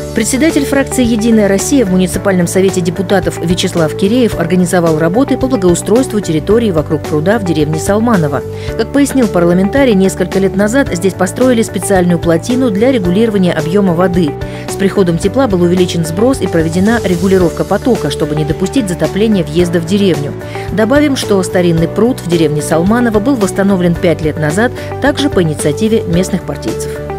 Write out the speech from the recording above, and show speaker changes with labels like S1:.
S1: Председатель фракции «Единая Россия» в муниципальном совете депутатов Вячеслав Киреев организовал работы по благоустройству территории вокруг пруда в деревне Салманово. Как пояснил парламентарий, несколько лет назад здесь построили специальную плотину для регулирования объема воды. С приходом тепла был увеличен сброс и проведена регулировка потока, чтобы не допустить затопления въезда в деревню. Добавим, что старинный пруд в деревне Салманово был восстановлен 5 лет назад, также по инициативе местных партийцев.